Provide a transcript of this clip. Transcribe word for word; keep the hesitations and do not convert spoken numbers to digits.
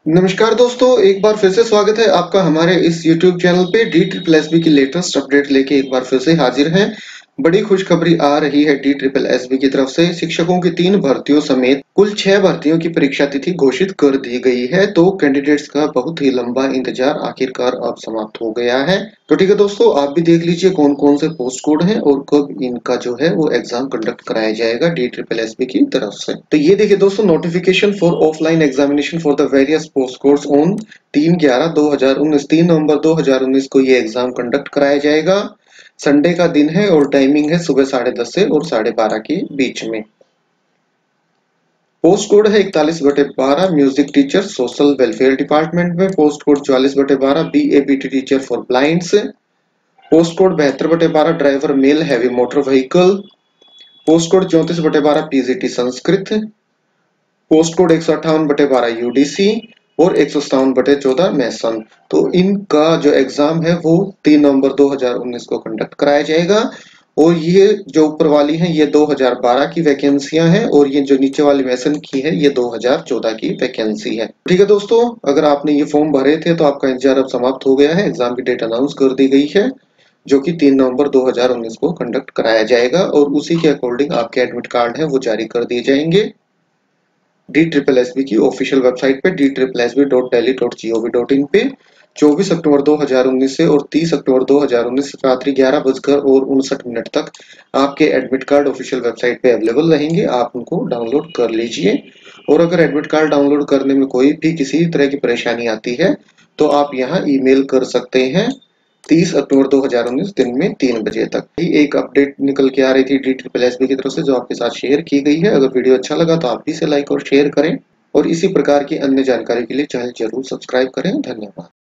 नमस्कार दोस्तों, एक बार फिर से स्वागत है आपका हमारे इस यूट्यूब चैनल पे। डी ट्रिपल एस बी की लेटेस्ट अपडेट लेके एक बार फिर से हाजिर हैं। बड़ी खुशखबरी आ रही है डी ट्रिपल एस बी की तरफ से। शिक्षकों की तीन भर्तियों समेत कुल छह भर्तियों की परीक्षा तिथि घोषित कर दी गई है। तो कैंडिडेट्स का बहुत ही लंबा इंतजार आखिरकार अब समाप्त हो गया है। तो ठीक है दोस्तों, आप भी देख लीजिए कौन कौन से पोस्ट कोड हैं और कब इनका जो है वो एग्जाम कंडक्ट कराया जाएगा डी ट्रिपल एस बी की तरफ से। तो ये देखिए दोस्तों, notification for offline examination for the various post codes on तीन ग्यारह दो हजार उन्नीस तीन नवंबर दो हजार उन्नीस को ये एग्जाम कंडक्ट कराया जाएगा। संडे का दिन है और टाइमिंग है सुबह साढ़े दस से और साढ़े बारह के बीच में। पोस्ट कोड है इकतालीस बटे बारह music teacher social welfare department में। पोस्ट कोड चौवालीस बटे बारह B A B T teacher for blinds. Post code बहत्तर बटे बारह driver male heavy motor vehicle. Post code चौंतीस बटे बारह P G T Sanskrit. Post code एक सौ अट्ठावन बटे बारह यू डी सी और एक सौ सत्तावन बटे चौदह मैसन। तो इनका जो एग्जाम है वो तीन नवंबर दो हजार उन्नीस को कंडक्ट कराया जाएगा। और ये जो ऊपर वाली है ये दो हजार बारह की वैकेंसियां हैं और ये जो नीचे वाली मैसन की है ये दो हजार चौदह की वैकेंसी है। ठीक है दोस्तों, अगर आपने ये फॉर्म भरे थे तो आपका इंतजार अब समाप्त हो गया है। एग्जाम की डेट अनाउंस कर दी गई है जो कि तीन नवंबर दो हजार उन्नीस को कंडक्ट कराया जाएगा और उसी के अकॉर्डिंग आपके एडमिट कार्ड है वो जारी कर दिए जाएंगे। डी ट्रिपल एस बी की ऑफिशियल वेबसाइट पे D triple S B dot Delhi dot G O V dot in पे चौबीस अक्टूबर दो हजार उन्नीस से और तीस अक्टूबर दो हजार उन्नीस रात्रि ग्यारह बजकर और उनसठ मिनट तक आपके एडमिट कार्ड ऑफिशियल वेबसाइट पे अवेलेबल रहेंगे। आप उनको डाउनलोड कर लीजिए। और अगर एडमिट कार्ड डाउनलोड करने में कोई भी किसी तरह की परेशानी आती है तो आप यहाँ ईमेल कर सकते हैं तीस अक्टूबर दो हजार उन्नीस दिन में तीन बजे तक। ही एक अपडेट निकल के आ रही थी डी ट्रिपल एस बी की तरफ से जो आपके साथ शेयर की गई है। अगर वीडियो अच्छा लगा तो आप भी इसे लाइक और शेयर करें और इसी प्रकार की अन्य जानकारी के लिए चैनल जरूर सब्सक्राइब करें। धन्यवाद।